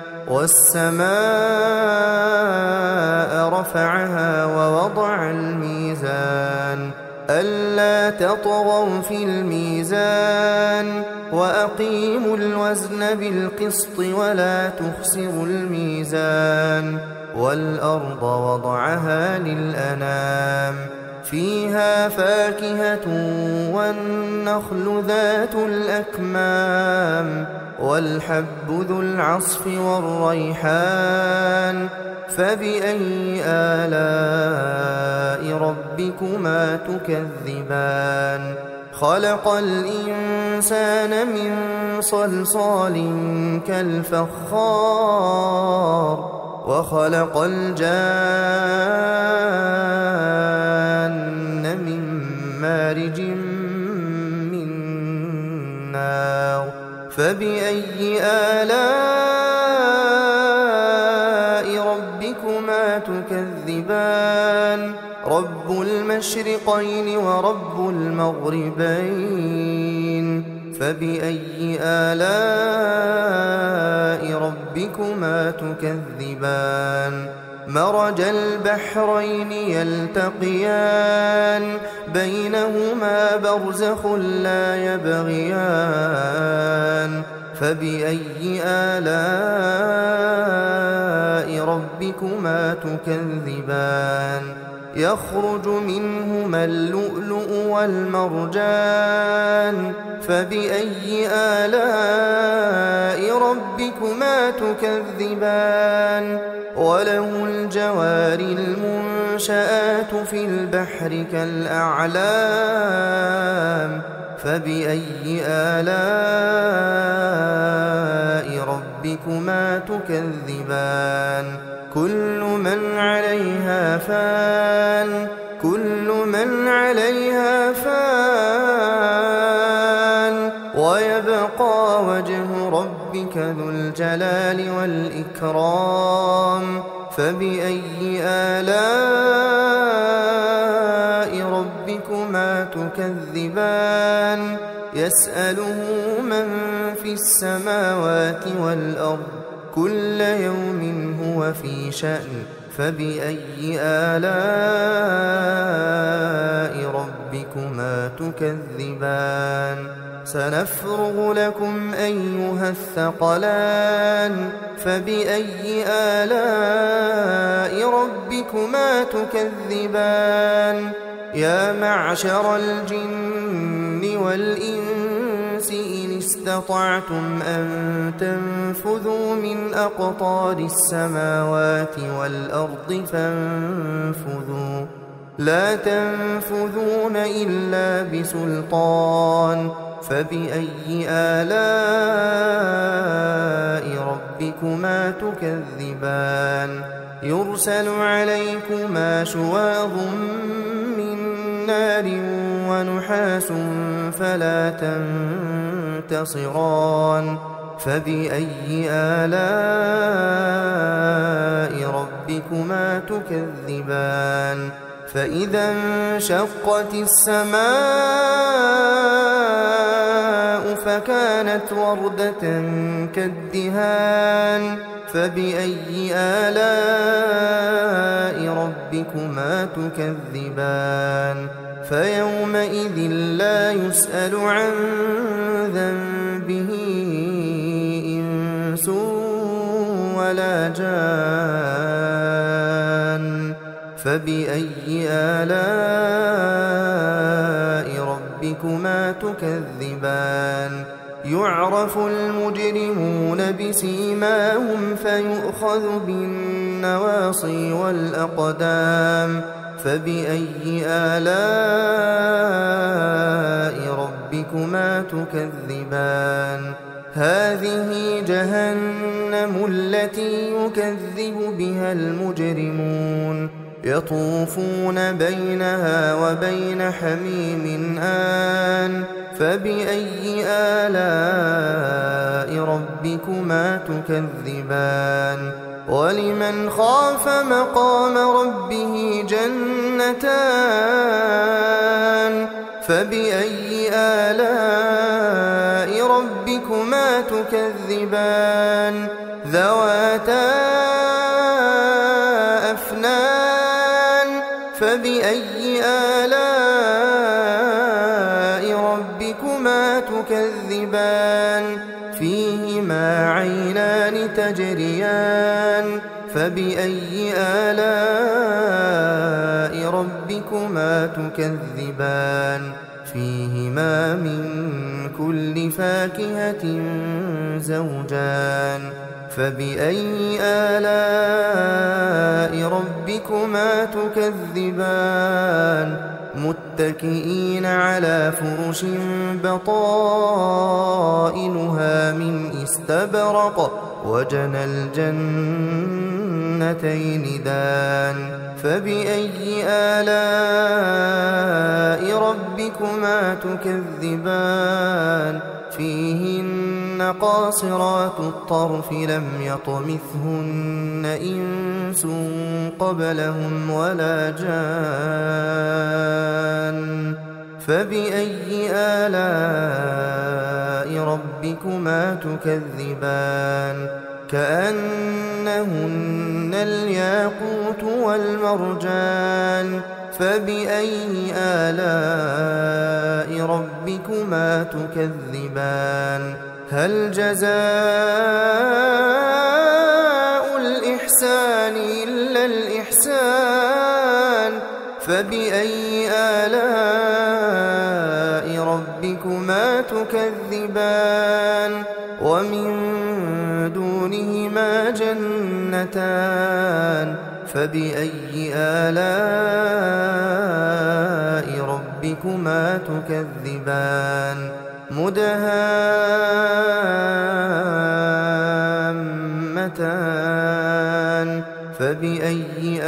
والسماء رفعها ووضع الميزان ألا تطغوا في الميزان وأقيموا الوزن بالقسط ولا تخسروا الميزان والأرض وضعها للأنام فيها فاكهة والنخل ذات الأكمام والحب ذو العصف والريحان فبأي آلاء ربكما تكذبان خلق الإنسان من صلصال كالفخار وخلق الجان من مارج من نار فبأي آلاء ربكما تكذبان رب المشرقين ورب المغربين فبأي آلاء ربكما تكذبان مرج البحرين يلتقيان بينهما برزخ لا يبغيان فبأي آلاء ربكما تكذبان يخرج منهما اللؤلؤ والمرجان فبأي آلاء ربكما تكذبان وله الجوار المنشآت في البحر كالأعلام فبأي آلاء ربكما تكذبان كل من عليها فان كل من عليها فان ويبقى وجه ربك ذو الجلال والإكرام فبأي آلاء ربكما تكذبان يسأله من في السماوات والأرض كل يوم هو في شأن فبأي آلاء ربكما تكذبان سنفرغ لكم أيها الثقلان فبأي آلاء ربكما تكذبان يا معشر الجن والإنس إن استطعتم أن تنفذوا من أقطار السماوات والأرض فانفذوا لا تنفذون إلا بسلطان فبأي آلاء ربكما تكذبان يرسل عليكما شواظ من نار ونحاس فلا تنتصران فبأي آلاء ربكما تكذبان فإذا انشقت السماء فكانت وردة كالدهان فبأي آلاء ربكما تكذبان فيومئذ لا يسأل عن ذنبه إنس ولا جان فبأي آلاء ربكما تكذبان يعرف المجرمون بسيماهم فيؤخذ بالنواصي والأقدام فبأي آلاء ربكما تكذبان هذه جهنم التي يكذب بها المجرمون يطوفون بينها وبين حميم آن فبأي آلاء ربكما تكذبان ولمن خاف مقام ربه جنتان فبأي آلاء ربكما تكذبان ذواتا أفنان فبأي آلاء ربكما تكذبان فيهما عينان تجريان فبأي آلاء ربكما تكذبان فيهما من كل فاكهة زوجان فبأي آلاء ربكما تكذبان متكئين على فرش بطائنها من استبرق وجنى الجنتين دان فبأي آلاء ربكما تكذبان فيهن قاصرات الطرف لم يطمثهن إنس قبلهم ولا جان فبأي آلاء ربكما تكذبان كأنهن الياقوت والمرجان فبأي آلاء ربكما تكذبان هل جزاء الإحسان إلا الإحسان فبأي آلاء ربكما تكذبان ومن دونهما جنتان فبأي آلاء ربكما تكذبان مدهامتان فبأي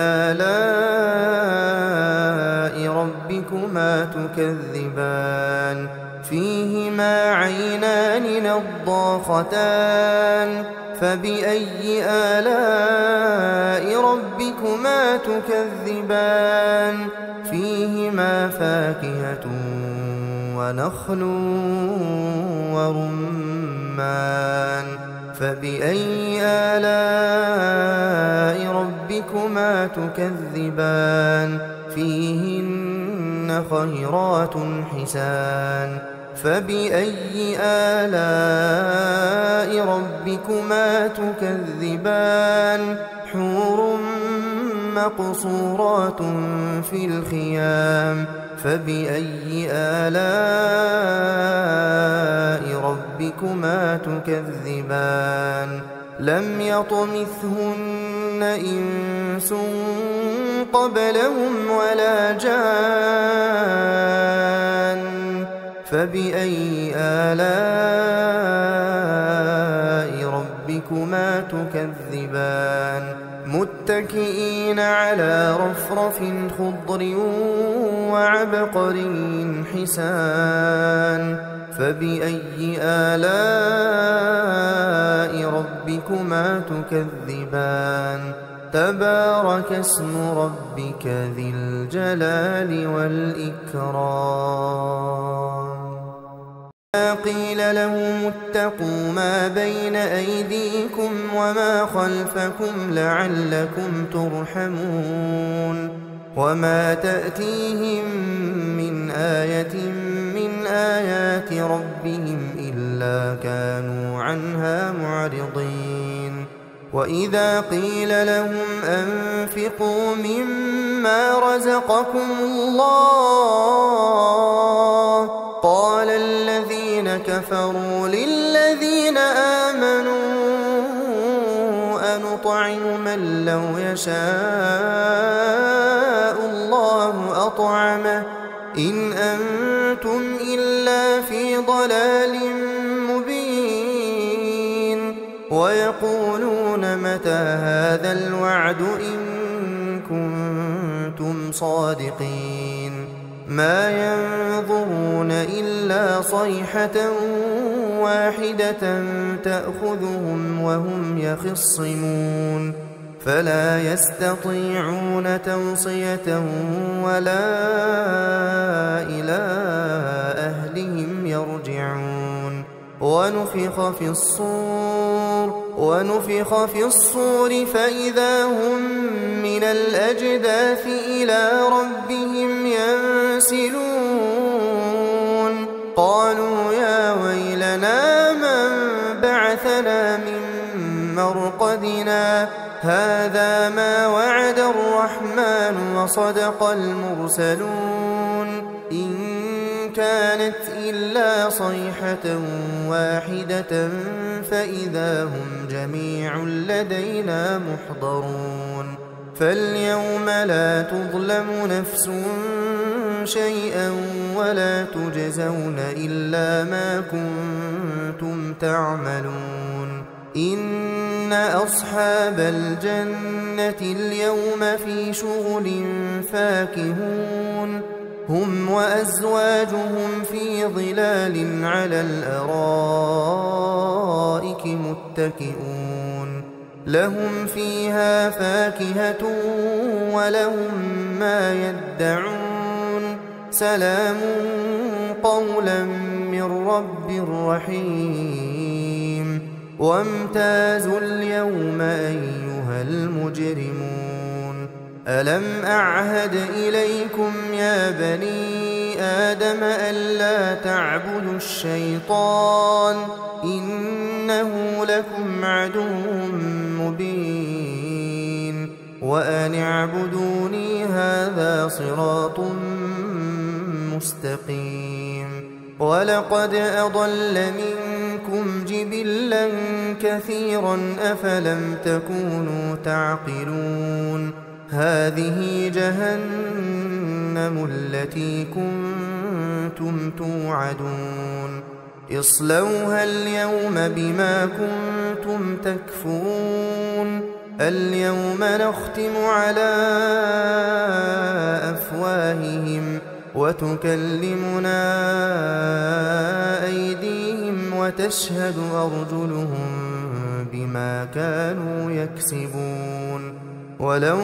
آلاء ربكما تكذبان فيهما عينان نضاختان فبأي آلاء ربكما تكذبان فيهما فاكهة ونخل ورمان فبأي آلاء ربكما تكذبان فيهن خيرات حسان فبأي آلاء ربكما تكذبان حور مقصورات في الخيام فبأي آلاء ربكما تكذبان لم يطمثهن إنس قبلهم ولا جان فبأي آلاء ربكما تكذبان متكئين على رفرف خضر وعبقري حسان فبأي آلاء ربكما تكذبان تبارك اسم ربك ذي الجلال والإكرام قيل لهم اتقوا ما بين أيديكم وما خلفكم لعلكم ترحمون وما تأتيهم من آية من آيات ربهم إلا كانوا عنها معرضين وإذا قيل لهم أنفقوا مما رزقكم الله قال الذين كفروا للذين آمنوا أنطعم من لو يشاء الله أطعمه إن أنتم إلا في ضلال مبين ويقولون متى هذا الوعد إن كنتم صادقين ما ينظرون إلا صيحة واحدة تأخذهم وهم يخصمون فلا يستطيعون توصية ولا إلى أهلهم يرجعون ونفخ في الصور ونفخ في الصور فإذا هم من الأجداث إلى ربهم ينسلون قالوا قالوا يا ويلنا من بعثنا من مرقدنا هذا ما وعد الرحمن وصدق المرسلون إن كانت إلا صيحة واحدة فإذا هم جميع لدينا محضرون فاليوم لا تظلم نفس شيئا ولا تجزون إلا ما كنتم تعملون إن أصحاب الجنة اليوم في شغل فاكهون هم وأزواجهم في ظلال على الأرائك متكئون لهم فيها فاكهة ولهم ما يدعون سلام قولا من رب رحيم وامتازوا اليوم أيها المجرمون ألم أعهد إليكم يا بني آدم ألا تعبدوا الشيطان إنه لكم عدو مبين وأن اعبدوني هذا صراط مستقيم ولقد أضل منكم جبلا كثيرا أفلم تكونوا تعقلون هذه جهنم التي كنتم توعدون اصلوها اليوم بما كنتم تكفرون اليوم نختم على أفواههم وتكلمنا أيديهم وتشهد أرجلهم بما كانوا يكسبون ولو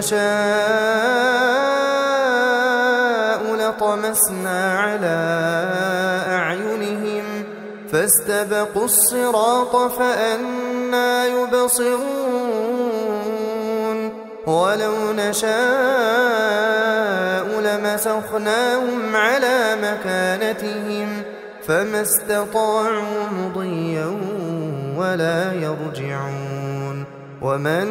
نشاء لطمسنا على أعينهم فاستبقوا الصراط فأنى يبصرون ولو نشاء لمسخناهم على مكانتهم فما استطاعوا مضيا ولا يرجعون ومن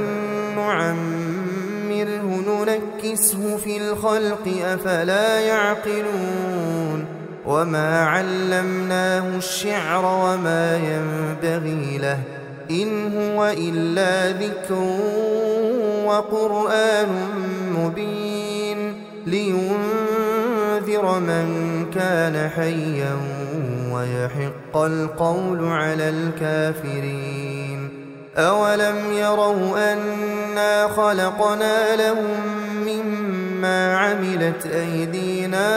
نعمره ننكسه في الخلق أفلا يعقلون وما علمناه الشعر وما ينبغي له إن هو إلا ذكر وقرآن مبين لينذر من كان حيا ويحق القول على الكافرين أولم يروا أنا خلقنا لهم مما عملت أيدينا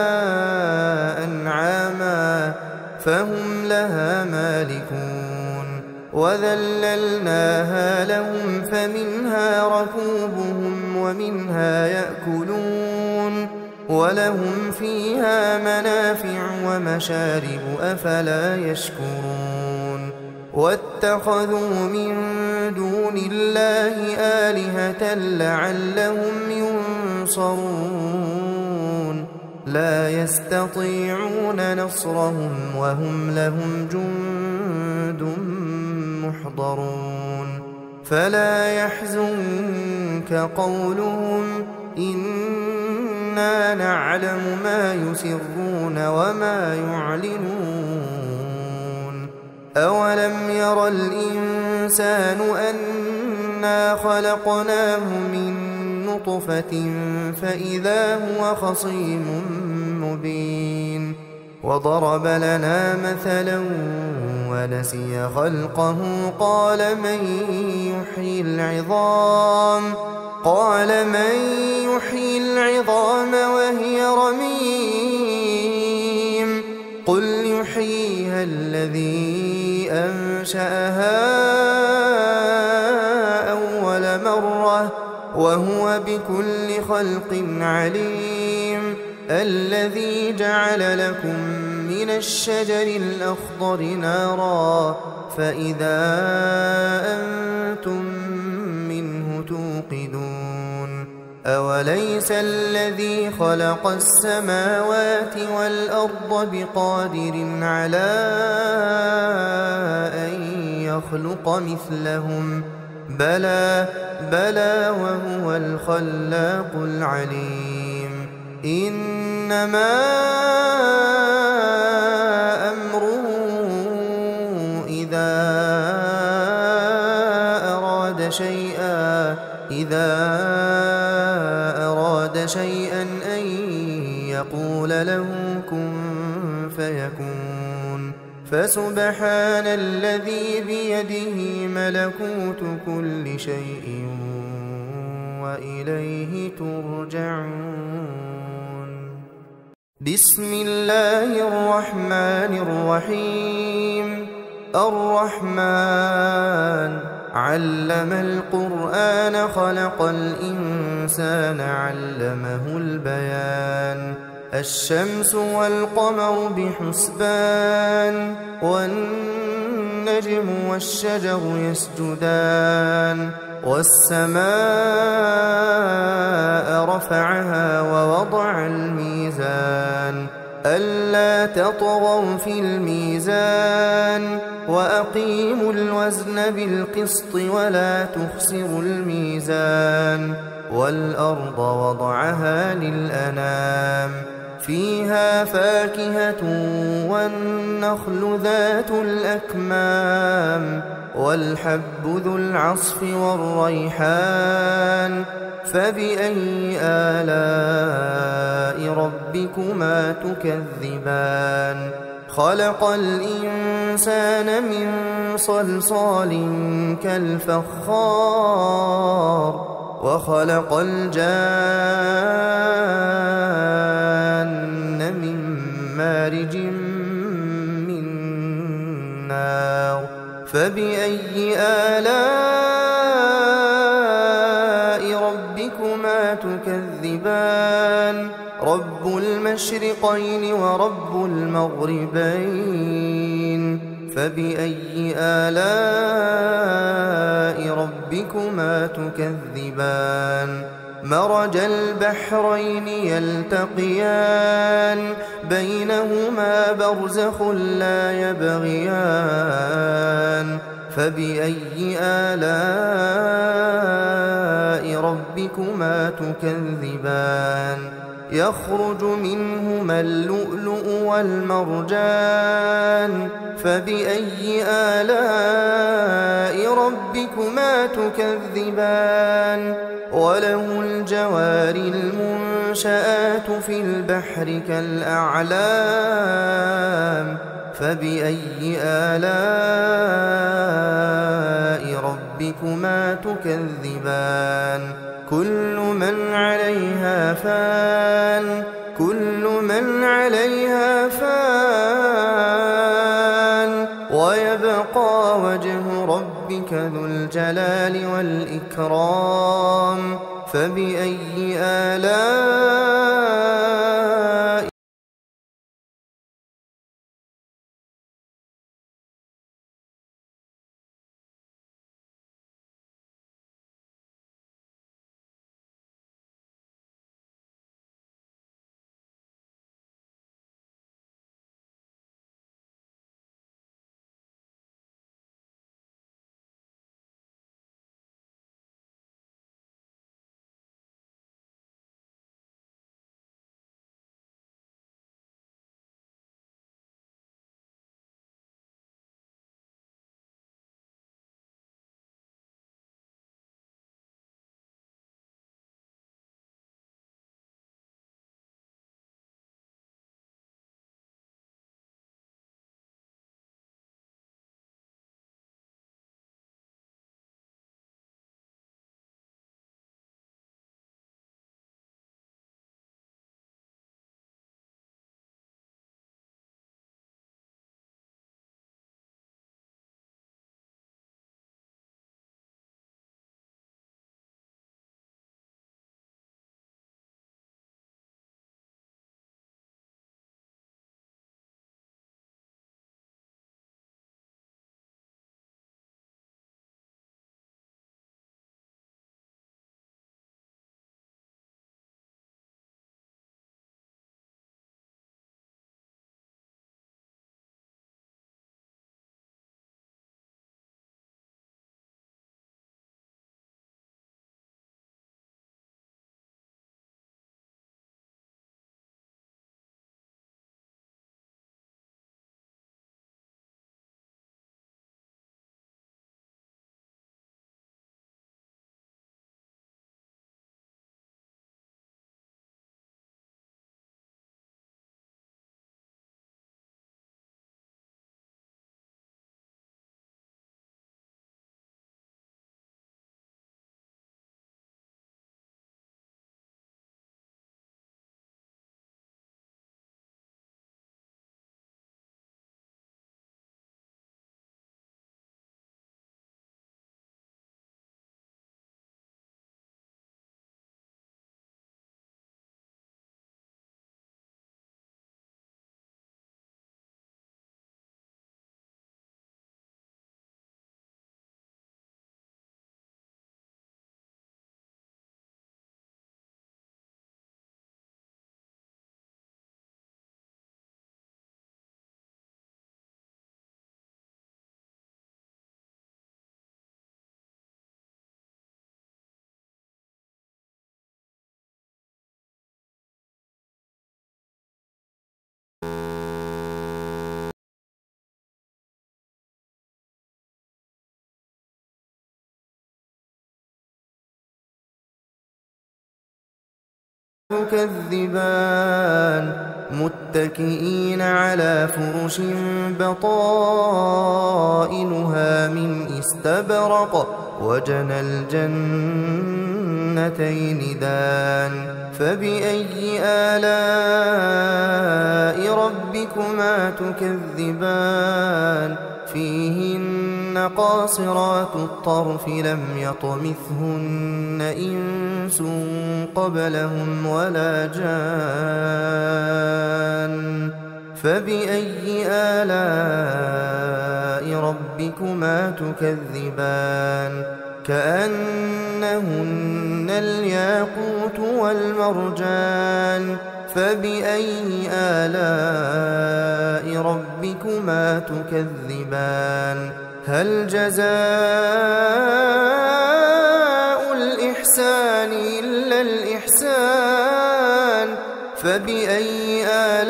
أنعاما فهم لها مالكون وذللناها لهم فمنها ركوبهم ومنها يأكلون ولهم فيها منافع ومشارب أفلا يشكرون واتخذوا من دون الله آلهة لعلهم ينصرون لا يستطيعون نصرهم وهم لهم جند محضرون فلا يحزنك قولهم إنا نعلم ما يسرون وما يعلنون أولم ير الإنسان أنا خلقناه من نطفة فإذا هو خصيم مبين وضرب لنا مثلا ونسي خلقه قال من يحيي العظام قال من يحيي العظام وهي رميم قل يحييها الذي أنشأها أول مرة وهو بكل خلق عليم الذي جعل لكم من الشجر الأخضر نارا فإذا أنتم منه توقدون أوليس الذي خلق السماوات والأرض بقادر على أن يخلق مثلهم بلى بلى وهو الخلاق العليم إنما أمره إذا أراد شيئا إذا أراد شيئا أن يقول له كن فيكون فسبحان الذي بيده ملكوت كل شيء وإليه ترجعون بسم الله الرحمن الرحيم الرحمن علم القرآن خلق الإنسان علمه البيان الشمس والقمر بحسبان والنجم والشجر يسجدان والسماء رفعها ووضع الميزان ألا تطغوا في الميزان وأقيموا الوزن بالقسط ولا تخسروا الميزان والأرض وضعها للأنام فيها فاكهة والنخل ذات الأكمام والحب ذو العصف والريحان فبأي آلاء ربكما تكذبان خلق الإنسان من صلصال كالفخار وخلق الجان من مارج من نار فبأي آلاء ربكما تكذبان رب المشرقين ورب المغربين فبأي آلاء ربكما تكذبان مرج البحرين يلتقيان بينهما برزخ لا يبغيان فبأي آلاء ربكما تكذبان يخرج منهما اللؤلؤ والمرجان فبأي آلاء ربكما تكذبان وله الجوار المنشآت في البحر كالأعلام فبأي آلاء ربكما تكذبان كل من عليها فان كل من عليها فان ويبقى وجه ربك ذو الجلال والإكرام فبأي آلاء تكذبان متكئين على فرش بطائنها من استبرق وجنى الجنتين دان فبأي آلاء ربكما تكذبان فيهن قاصرات الطرف لم يطمثهن إنس قبلهم ولا جان فبأي آلاء ربكما تكذبان كأنهن الياقوت والمرجان فبأي آلاء ربكما تكذبان هل جزاء الإحسان إلا الإحسان فبأي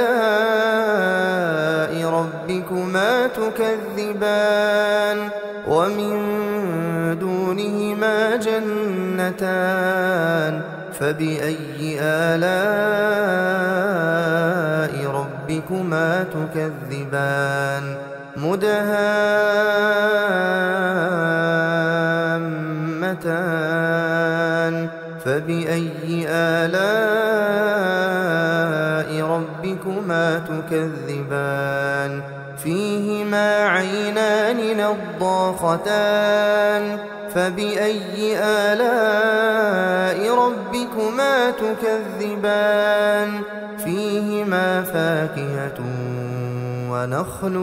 آلاء ربكما تكذبان ومن دونهما جنتان فبأي آلاء ربكما تكذبان مدهامتان فبأي آلاء ربكما تكذبان فيهما عينان نضاختان فبأي آلاء ربكما تكذبان فيهما فاكهة ونخل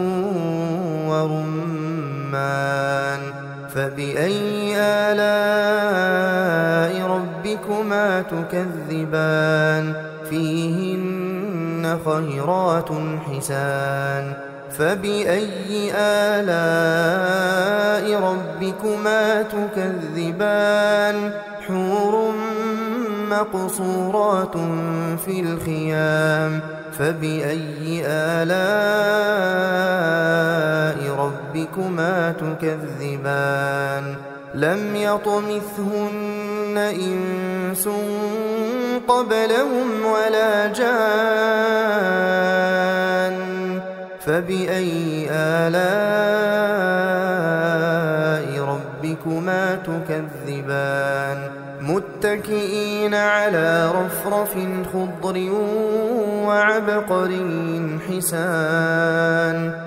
ورمان فبأي آلاء ربكما تكذبان فيهن خيرات حسان فبأي آلاء ربكما تكذبان حور مقصورات في الخيام فبأي آلاء ربكما تكذبان لم يطمثهن إنس قبلهم ولا جان فبأي آلاء ربكما تكذبان متكئين على رفرف خضر وعبقري حسان